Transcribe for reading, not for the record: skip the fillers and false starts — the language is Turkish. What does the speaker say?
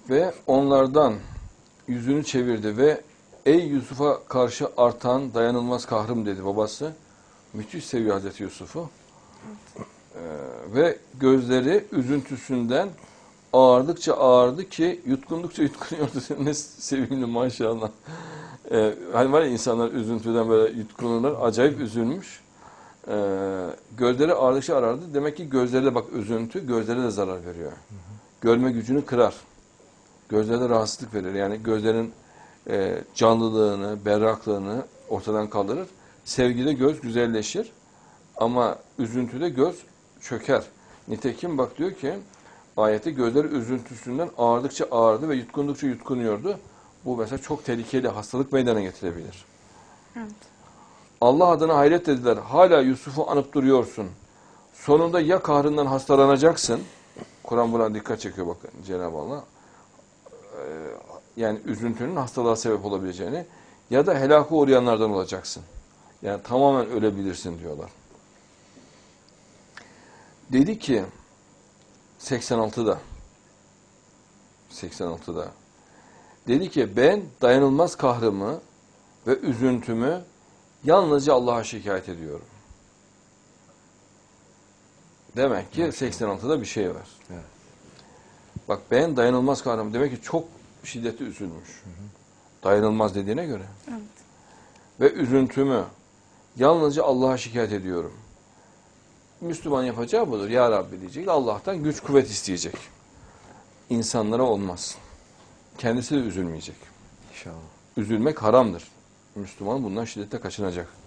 Ve onlardan yüzünü çevirdi ve ey Yusuf'a karşı artan dayanılmaz kahrım dedi babası. Müthiş seviyor Hazreti Yusuf'u. Ve gözleri üzüntüsünden ağardıkça ağardı ki yutkundukça yutkunuyordu. Ne sevimli maşallah. Hani var ya insanlar üzüntüden böyle yutkunurlar. Acayip üzülmüş. Gözleri ağardıkça ağardı. Demek ki gözlere de bak üzüntü gözlere de zarar veriyor. Görme gücünü kırar. Gözlere rahatsızlık verir. Yani gözlerin canlılığını, berraklığını ortadan kaldırır. Sevgide göz güzelleşir. Ama üzüntüde göz çöker. Nitekim bak diyor ki ayette gözleri üzüntüsünden ağardıkça ağardı ve yutkundukça yutkunuyordu. Bu mesela çok tehlikeli hastalık meydana getirebilir. Evet. Allah adına hayret dediler. Hala Yusuf'u anıp duruyorsun. Sonunda ya kahrından hastalanacaksın. Kur'an buna dikkat çekiyor bakın Cenab-ı Allah. Yani üzüntünün hastalığa sebep olabileceğini ya da helaka uğrayanlardan olacaksın. Yani tamamen ölebilirsin diyorlar. Dedi ki 86'da dedi ki ben dayanılmaz kahrımı ve üzüntümü yalnızca Allah'a şikayet ediyorum. Demek ki 86'da bir şey var. Evet. Bak ben dayanılmaz kahrım demek ki çok şiddetli üzülmüş. Dayanılmaz dediğine göre. Evet. Ve üzüntümü yalnızca Allah'a şikayet ediyorum. Müslüman yapacağı budur. Ya Rabbi diyecek. Allah'tan güç kuvvet isteyecek. İnsanlara olmaz. Kendisi de üzülmeyecek. İnşallah. Üzülmek haramdır. Müslüman bundan şiddetle kaçınacak.